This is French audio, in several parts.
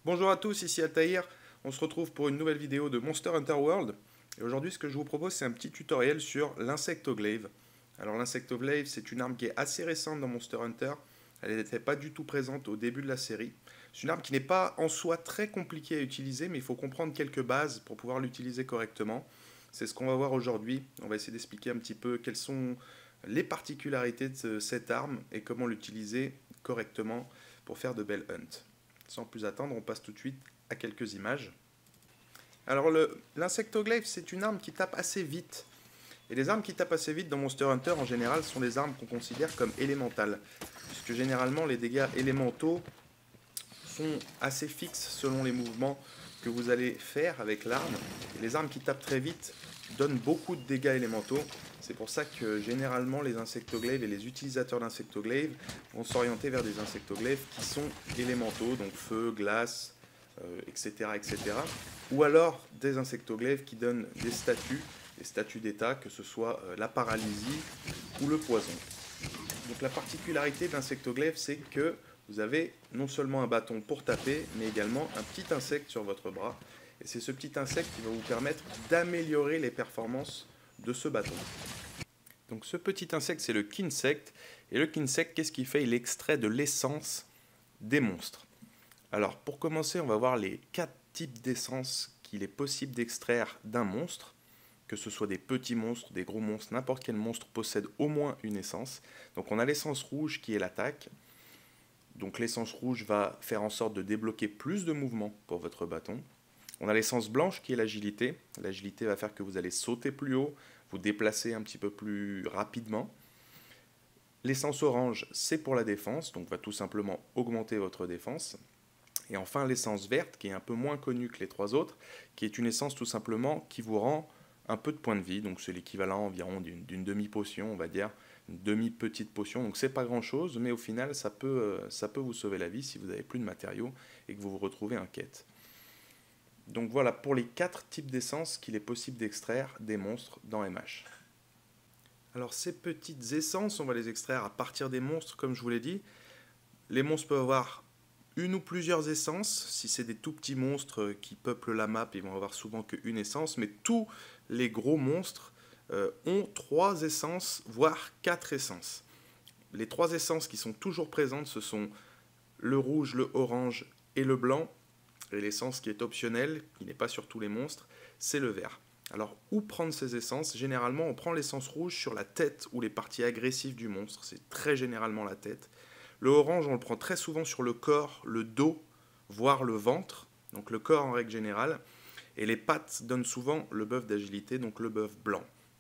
Bonjour à tous, ici Altaïr. On se retrouve pour une nouvelle vidéo de Monster Hunter World. Et aujourd'hui, ce que je vous propose, c'est un petit tutoriel sur l'Insectoglaive. Alors, l'Insectoglaive, c'est une arme qui est assez récente dans Monster Hunter. Elle n'était pas du tout présente au début de la série. C'est une arme qui n'est pas en soi très compliquée à utiliser, mais il faut comprendre quelques bases pour pouvoir l'utiliser correctement. C'est ce qu'on va voir aujourd'hui. On va essayer d'expliquer un petit peu quelles sont les particularités de cette arme et comment l'utiliser correctement pour faire de belles hunts. Sans plus attendre, on passe tout de suite à quelques images. Alors l'insectoglaive, c'est une arme qui tape assez vite. Et les armes qui tapent assez vite dans Monster Hunter, en général, sont des armes qu'on considère comme élémentales. Puisque généralement, les dégâts élémentaux sont assez fixes selon les mouvements que vous allez faire avec l'arme. Et les armes qui tapent très vite donnent beaucoup de dégâts élémentaux. C'est pour ça que généralement les insectoglaives et les utilisateurs d'insectoglaives vont s'orienter vers des insectoglaives qui sont élémentaux, donc feu, glace, etc., etc. Ou alors des insectoglaives qui donnent des statuts d'état, que ce soit la paralysie ou le poison. Donc la particularité de l'insectoglaive, c'est que vous avez non seulement un bâton pour taper, mais également un petit insecte sur votre bras. Et c'est ce petit insecte qui va vous permettre d'améliorer les performances de ce bâton. Donc ce petit insecte, c'est le Kinsect. Et le Kinsect, qu'est-ce qu'il fait? Il extrait de l'essence des monstres. Alors pour commencer, on va voir les 4 types d'essence qu'il est possible d'extraire d'un monstre. Que ce soit des petits monstres, des gros monstres, n'importe quel monstre possède au moins une essence. Donc on a l'essence rouge qui est l'attaque. Donc l'essence rouge va faire en sorte de débloquer plus de mouvements pour votre bâton. On a l'essence blanche qui est l'agilité. L'agilité va faire que vous allez sauter plus haut, vous déplacer un petit peu plus rapidement. L'essence orange, c'est pour la défense, donc va tout simplement augmenter votre défense. Et enfin l'essence verte, qui est un peu moins connue que les 3 autres, qui est une essence tout simplement qui vous rend un peu de points de vie, donc c'est l'équivalent environ d'une demi-potion, on va dire, une demi-petite potion, donc c'est pas grand-chose, mais au final ça peut vous sauver la vie si vous n'avez plus de matériaux et que vous vous retrouvez en quête. Donc voilà pour les 4 types d'essences qu'il est possible d'extraire des monstres dans MH. Alors ces petites essences, on va les extraire à partir des monstres, comme je vous l'ai dit. Les monstres peuvent avoir une ou plusieurs essences. Si c'est des tout petits monstres qui peuplent la map, ils vont avoir souvent qu'une essence, mais tous les gros monstres ont 3 essences, voire 4 essences. Les 3 essences qui sont toujours présentes, ce sont le rouge, le orange et le blanc. Et l'essence qui est optionnelle, qui n'est pas sur tous les monstres, c'est le vert. Alors, où prendre ces essences? Généralement, on prend l'essence rouge sur la tête ou les parties agressives du monstre. C'est très généralement la tête. Le orange, on le prend très souvent sur le corps, le dos, voire le ventre. Donc le corps en règle générale. Et les pattes donnent souvent le buff d'agilité, donc le buff blanc.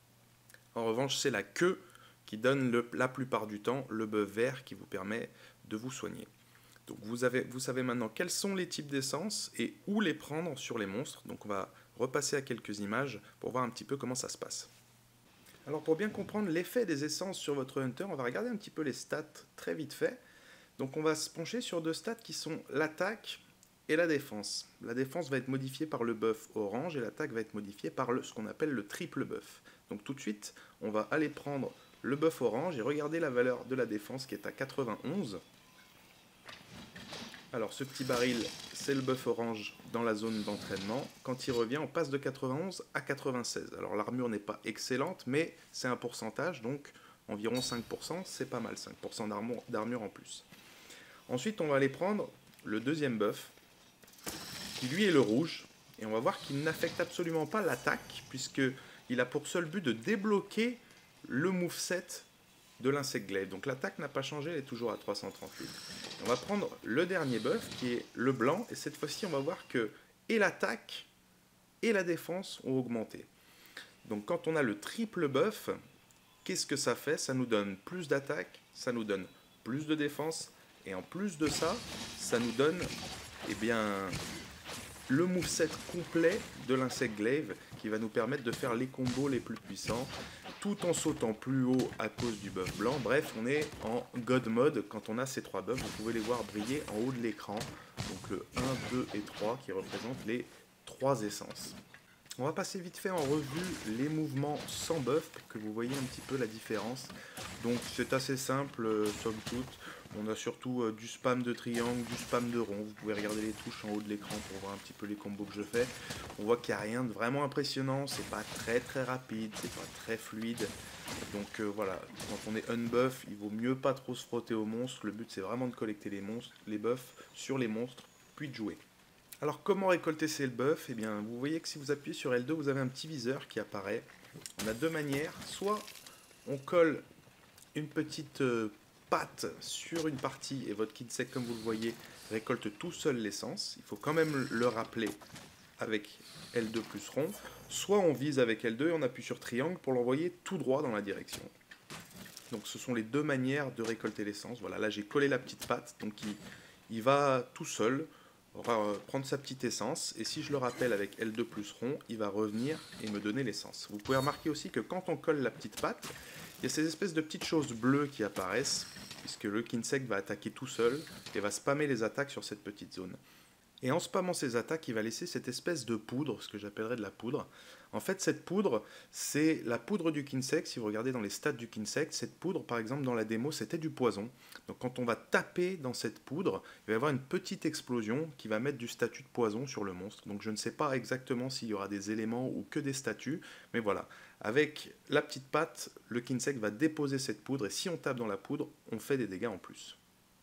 En revanche, c'est la queue qui donne la plupart du temps le buff vert qui vous permet de vous soigner. Donc vous savez maintenant quels sont les types d'essences et où les prendre sur les monstres. Donc on va repasser à quelques images pour voir un petit peu comment ça se passe. Alors pour bien comprendre l'effet des essences sur votre hunter, on va regarder un petit peu les stats très vite fait. Donc on va se pencher sur 2 stats qui sont l'attaque et la défense. La défense va être modifiée par le buff orange et l'attaque va être modifiée par ce qu'on appelle le triple buff. Donc tout de suite, on va aller prendre le buff orange et regarder la valeur de la défense qui est à 91. Alors ce petit baril, c'est le buff orange dans la zone d'entraînement. Quand il revient, on passe de 91 à 96. Alors l'armure n'est pas excellente, mais c'est un pourcentage, donc environ 5%, c'est pas mal, 5% d'armure en plus. Ensuite, on va aller prendre le deuxième buff, qui lui est le rouge, et on va voir qu'il n'affecte absolument pas l'attaque, puisqu'il a pour seul but de débloquer le moveset de l'insectoglaive. Donc l'attaque n'a pas changé, elle est toujours à 338. On va prendre le dernier buff qui est le blanc et cette fois-ci on va voir que et l'attaque et la défense ont augmenté. Donc quand on a le triple buff, qu'est-ce que ça fait? Ça nous donne plus d'attaque, ça nous donne plus de défense et en plus de ça, ça nous donne le moveset complet de l'insectoglaive qui va nous permettre de faire les combos les plus puissants tout en sautant plus haut à cause du buff blanc. Bref, on est en God mode quand on a ces 3 buffs. Vous pouvez les voir briller en haut de l'écran. Donc le 1, 2 et 3 qui représentent les 3 essences. On va passer vite fait en revue les mouvements sans buff pour que vous voyez un petit peu la différence. Donc c'est assez simple, somme toute. On a surtout du spam de triangle, du spam de rond. Vous pouvez regarder les touches en haut de l'écran pour voir un petit peu les combos que je fais. On voit qu'il n'y a rien de vraiment impressionnant, c'est pas très rapide, c'est pas très fluide. Donc voilà, quand on est unbuff, il vaut mieux pas trop se frotter aux monstres. Le but c'est vraiment de collecter les monstres, les buffs sur les monstres, puis de jouer. Alors comment récolter ces buffs? Eh bien vous voyez que si vous appuyez sur L2, vous avez un petit viseur qui apparaît. On a deux manières, soit on colle une petite patte sur une partie et votre Kinsect, comme vous le voyez, récolte tout seul l'essence. Il faut quand même le rappeler avec L2 plus rond. Soit on vise avec L2 et on appuie sur triangle pour l'envoyer tout droit dans la direction. Donc ce sont les deux manières de récolter l'essence. Voilà, là j'ai collé la petite patte, donc il va tout seul prendre sa petite essence, et si je le rappelle avec L2 plus rond, il va revenir et me donner l'essence. Vous pouvez remarquer aussi que quand on colle la petite patte, il y a ces espèces de petites choses bleues qui apparaissent, puisque le Kinsect va attaquer tout seul et va spammer les attaques sur cette petite zone. Et en spammant ses attaques, il va laisser cette espèce de poudre, ce que j'appellerais de la poudre. En fait, cette poudre, c'est la poudre du Kinsect. Si vous regardez dans les stats du Kinsect, cette poudre, par exemple, dans la démo, c'était du poison. Donc quand on va taper dans cette poudre, il va y avoir une petite explosion qui va mettre du statut de poison sur le monstre. Donc je ne sais pas exactement s'il y aura des éléments ou que des statuts, mais voilà. Avec la petite patte, le Kinsect va déposer cette poudre, et si on tape dans la poudre, on fait des dégâts en plus.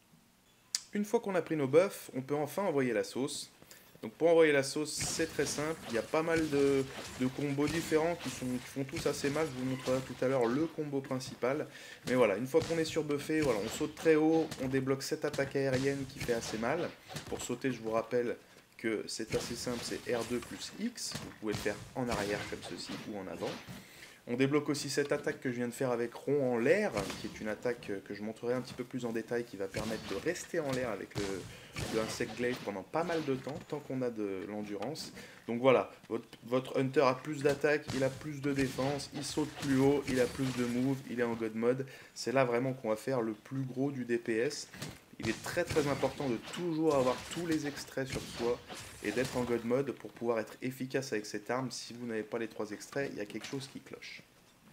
Une fois qu'on a pris nos buffs, on peut enfin envoyer la sauce. Donc pour envoyer la sauce, c'est très simple. Il y a pas mal de combos différents qui font tous assez mal. Je vous montrerai tout à l'heure le combo principal. Mais voilà, une fois qu'on est surbuffé, voilà, on saute très haut, on débloque cette attaque aérienne qui fait assez mal. Pour sauter, je vous rappelle que c'est assez simple, c'est R2 plus X. Vous pouvez le faire en arrière comme ceci ou en avant. On débloque aussi cette attaque que je viens de faire avec rond en l'air, qui est une attaque que je montrerai un petit peu plus en détail, qui va permettre de rester en l'air avec le Insect Glaive pendant pas mal de temps, tant qu'on a de l'endurance. Donc voilà, votre Hunter a plus d'attaque, il a plus de défense, il saute plus haut, il a plus de move, il est en God Mode. C'est là vraiment qu'on va faire le plus gros du DPS. Il est très important de toujours avoir tous les extraits sur soi et d'être en God Mode pour pouvoir être efficace avec cette arme. Si vous n'avez pas les 3 extraits, il y a quelque chose qui cloche.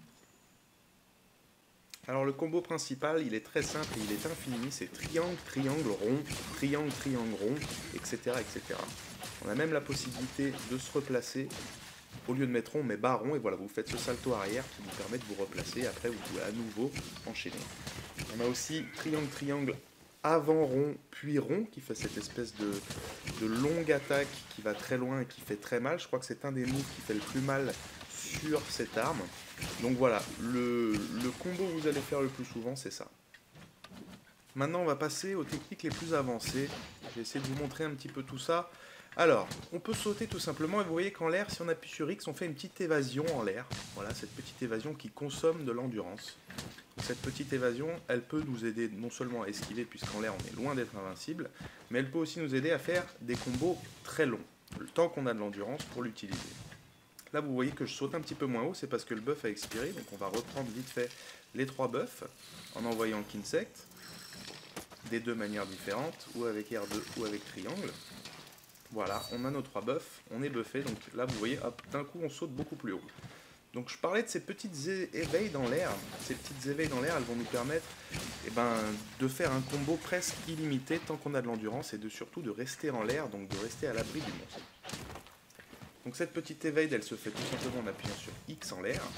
Alors le combo principal, il est très simple et il est infini, c'est triangle, triangle, rond, triangle, triangle, rond, etc., etc. On a même la possibilité de se replacer, au lieu de mettre rond, mais bas rond, et voilà, vous faites ce salto arrière qui vous permet de vous replacer, après vous pouvez à nouveau enchaîner. On a aussi triangle, triangle, avant rond, puis rond, qui fait cette espèce de longue attaque qui va très loin et qui fait très mal. Je crois que c'est un des moves qui fait le plus mal sur cette arme. Donc voilà, le combo que vous allez faire le plus souvent, c'est ça. Maintenant, on va passer aux techniques les plus avancées. J'ai essayé de vous montrer un petit peu tout ça. Alors, on peut sauter tout simplement, et vous voyez qu'en l'air, si on appuie sur X, on fait une petite évasion en l'air. Voilà, cette petite évasion qui consomme de l'endurance. Cette petite évasion, elle peut nous aider non seulement à esquiver, puisqu'en l'air on est loin d'être invincible, mais elle peut aussi nous aider à faire des combos très longs, le temps qu'on a de l'endurance pour l'utiliser. Là vous voyez que je saute un petit peu moins haut, c'est parce que le buff a expiré, donc on va reprendre vite fait les 3 buffs, en envoyant le Kinsect, des deux manières différentes, ou avec R2 ou avec triangle. Voilà, on a nos 3 buffs, on est buffé, donc là vous voyez, hop, d'un coup on saute beaucoup plus haut. Donc je parlais de ces petites éveils dans l'air. Ces petites éveils dans l'air, elles vont nous permettre de faire un combo presque illimité tant qu'on a de l'endurance et surtout de rester en l'air, donc de rester à l'abri du monstre. Donc cette petite éveil, elle se fait tout simplement en appuyant sur X en l'air.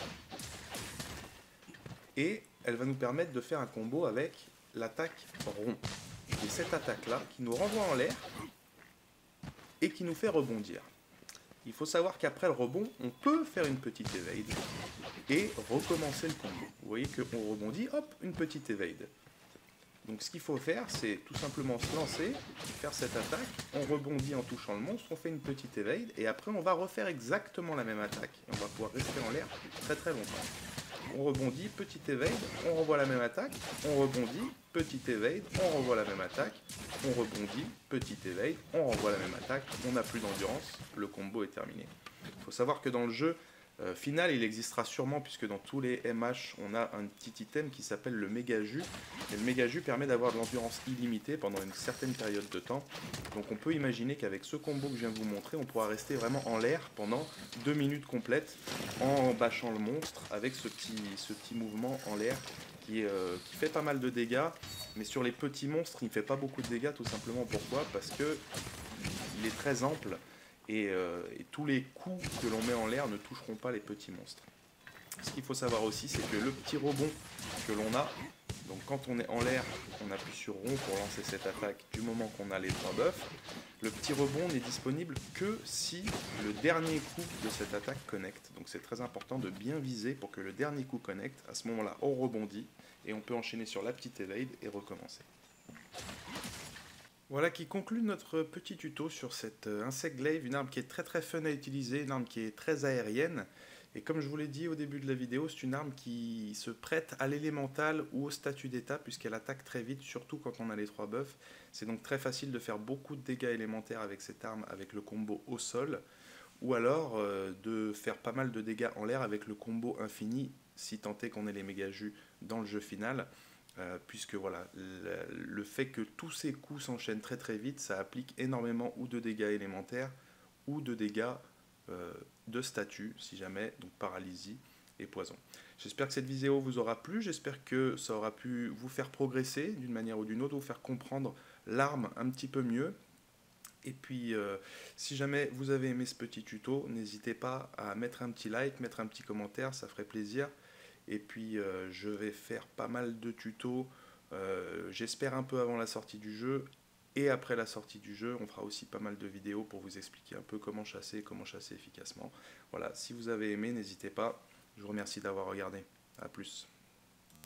Et elle va nous permettre de faire un combo avec l'attaque rond. Et cette attaque-là qui nous renvoie en l'air et qui nous fait rebondir. Il faut savoir qu'après le rebond, on peut faire une petite evade et recommencer le combo. Vous voyez qu'on rebondit, hop, une petite evade. Donc ce qu'il faut faire, c'est tout simplement se lancer, faire cette attaque, on rebondit en touchant le monstre, on fait une petite evade, et après on va refaire exactement la même attaque. Et on va pouvoir rester en l'air très longtemps. On rebondit, petite evade, on renvoie la même attaque, on rebondit, petite evade, on renvoie la même attaque, on rebondit, petite evade, on renvoie la même attaque, on n'a plus d'endurance, le combo est terminé. Il faut savoir que dans le jeu final, il existera sûrement, puisque dans tous les MH, on a un petit item qui s'appelle le méga jus, et le méga jus permet d'avoir de l'endurance illimitée pendant une certaine période de temps. Donc on peut imaginer qu'avec ce combo que je viens de vous montrer, on pourra rester vraiment en l'air pendant 2 minutes complètes en bâchant le monstre avec ce petit mouvement en l'air qui fait pas mal de dégâts, mais sur les petits monstres, il ne fait pas beaucoup de dégâts, tout simplement. Pourquoi? Parce que il est très ample, et tous les coups que l'on met en l'air ne toucheront pas les petits monstres. Ce qu'il faut savoir aussi, c'est que le petit rebond que l'on a, donc quand on est en l'air, on appuie sur rond pour lancer cette attaque du moment qu'on a les 3 buffs, le petit rebond n'est disponible que si le dernier coup de cette attaque connecte. Donc c'est très important de bien viser pour que le dernier coup connecte. À ce moment-là, on rebondit et on peut enchaîner sur la petite evade et recommencer. Voilà qui conclut notre petit tuto sur cette Insect Glaive, une arme qui est très fun à utiliser, une arme qui est très aérienne. Et comme je vous l'ai dit au début de la vidéo, c'est une arme qui se prête à l'élémental ou au statut d'état puisqu'elle attaque très vite, surtout quand on a les 3 buffs. C'est donc très facile de faire beaucoup de dégâts élémentaires avec cette arme, avec le combo au sol, ou alors de faire pas mal de dégâts en l'air avec le combo infini, si tant est qu'on ait les méga jus dans le jeu final. Puisque voilà, le fait que tous ces coups s'enchaînent très vite, ça applique énormément ou de dégâts élémentaires ou de dégâts de statut, si jamais, donc paralysie et poison. J'espère que cette vidéo vous aura plu, j'espère que ça aura pu vous faire progresser d'une manière ou d'une autre, vous faire comprendre l'arme un petit peu mieux. Et puis, si jamais vous avez aimé ce petit tuto, n'hésitez pas à mettre un petit like, mettre un petit commentaire, ça ferait plaisir. Et puis je vais faire pas mal de tutos, j'espère un peu avant la sortie du jeu, et après la sortie du jeu, on fera aussi pas mal de vidéos pour vous expliquer un peu comment chasser efficacement. Voilà, si vous avez aimé, n'hésitez pas, je vous remercie d'avoir regardé, à plus.